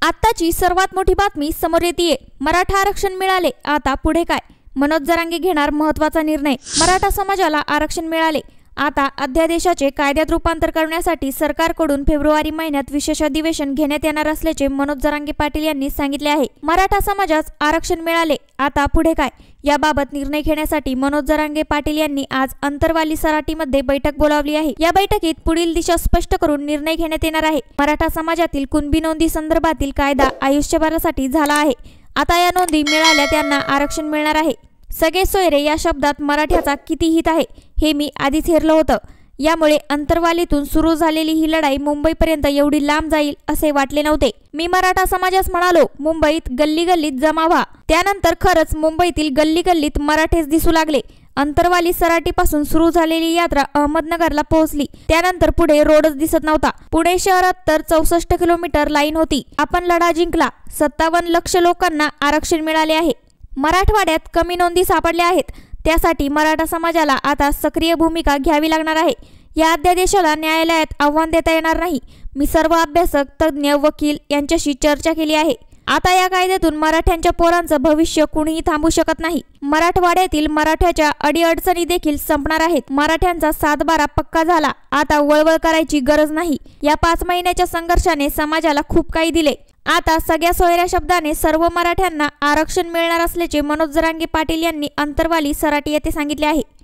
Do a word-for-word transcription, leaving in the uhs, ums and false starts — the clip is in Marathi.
आत्ताची सर्वात मोठी बातमी समोर येते। मराठा आरक्षण मिळाले, आता पुढे काय? मनोज जरांगे घेणार महत्त्वाचा निर्णय। मराठा समाजाला आरक्षण मिळाले, आता अध्यादेशाचे कायद्यात रूपांतर करण्यासाठी सरकारकडून फेब्रुवारी महिन्यात विशेष अधिवेशन घेण्यात येणार असल्याचे मनोज जरांगे पाटील यांनी सांगितले आहे। मराठा समाजास आरक्षण मिळाले, आता पुढे काय? याबाबत निर्णय घेण्यासाठी मनोज जरांगे पाटील यांनी आज अंतरवाली सराटीमध्ये बैठक बोलावली आहे। या बैठकीत पुढील दिशा स्पष्ट करून निर्णय घेण्यात येणार आहे। मराठा समाजातील कुणबी नोंदी संदर्भातील कायदा आयुष्यभरासाठी झाला आहे। आता या नोंदी मिळाल्या त्यांना आरक्षण मिळणार आहे। सगळे सोयरे या शब्दात मराठ्याचा किती हित आहे हे मी आधीच हेरलं होतं। यामुळे अंतरवालीतून सुरू झालेली ही लढाई मुंबईपर्यंत एवढी लांब जाईल असे वाटले नव्हते। मी मराठा समाजास म्हणालो, मुंबईत गल्ली गल्लीत जमा व्हा। त्यानंतर खरंच मुंबईतील गल्ली गल्लीत मराठेच दिसू लागले। अंतरवाली सराटीपासून सुरू झालेली यात्रा अहमदनगरला पोहोचली। त्यानंतर पुढे रोडच दिसत नव्हता। पुणे शहरात तर चौसष्ट किलोमीटर लाईन होती। आपण लढा जिंकला। सत्तावन्न लक्ष लोकांना आरक्षण मिळाले आहे। मराठवाड्यात कमी नोंदी सापडल्या आहेत, त्यासाठी मराठा समाजाला आता सक्रिय भूमिका घ्यावी लागणार आहे। या अध्यादेशाला न्यायालयात आव्हान देता येणार नाही। मी सर्व अभ्यासक, तज्ज्ञ, वकील यांच्याशी चर्चा केली आहे। आता या कायद्यातून मराठ्यांच्या पोरांचं भविष्य कुणीही थांबू शकत नाही। मराठवाड्यातील मराठ्याच्या अडीअडचणी देखील संपणार आहेत। मराठ्यांचा सातबारा पक्का झाला, आता वळवळ करायची गरज नाही। या पाच महिन्याच्या संघर्षाने समाजाला खूप काही दिले। आता सगळ्या सोयऱ्या शब्दाने सर्व मराठ्यांना आरक्षण मिळणार असल्याचे मनोज जरांगे पाटील यांनी अंतरवाली सराटी येथे सांगितले आहे।